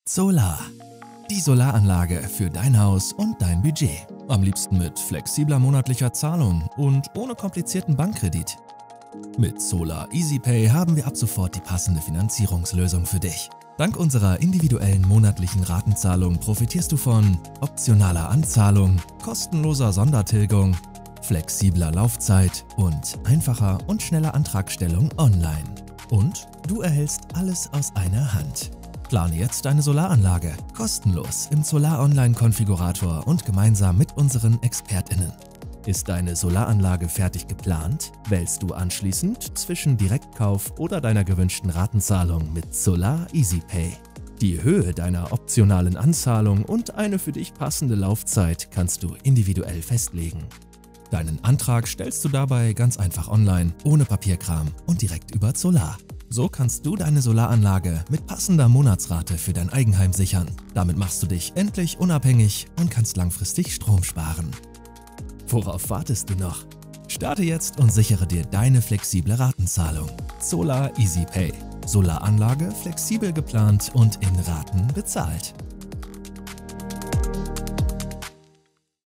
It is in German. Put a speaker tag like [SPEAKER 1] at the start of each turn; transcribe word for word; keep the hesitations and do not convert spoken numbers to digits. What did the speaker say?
[SPEAKER 1] Solar. Die Solaranlage für dein Haus und dein Budget. Am liebsten mit flexibler monatlicher Zahlung und ohne komplizierten Bankkredit. Mit Solar EasyPay haben wir ab sofort die passende Finanzierungslösung für dich. Dank unserer individuellen monatlichen Ratenzahlung profitierst du von optionaler Anzahlung, kostenloser Sondertilgung, flexibler Laufzeit und einfacher und schneller Antragstellung online. Und du erhältst alles aus einer Hand. Plane jetzt deine Solaranlage kostenlos im Solar Online Konfigurator und gemeinsam mit unseren ExpertInnen. Ist deine Solaranlage fertig geplant, wählst du anschließend zwischen Direktkauf oder deiner gewünschten Ratenzahlung mit Solar EasyPay. Die Höhe deiner optionalen Anzahlung und eine für dich passende Laufzeit kannst du individuell festlegen. Deinen Antrag stellst du dabei ganz einfach online, ohne Papierkram und direkt über Solar. So kannst du deine Solaranlage mit passender Monatsrate für dein Eigenheim sichern. Damit machst du dich endlich unabhängig und kannst langfristig Strom sparen. Worauf wartest du noch? Starte jetzt und sichere dir deine flexible Ratenzahlung. Solar EasyPay. Solaranlage flexibel geplant und in Raten bezahlt.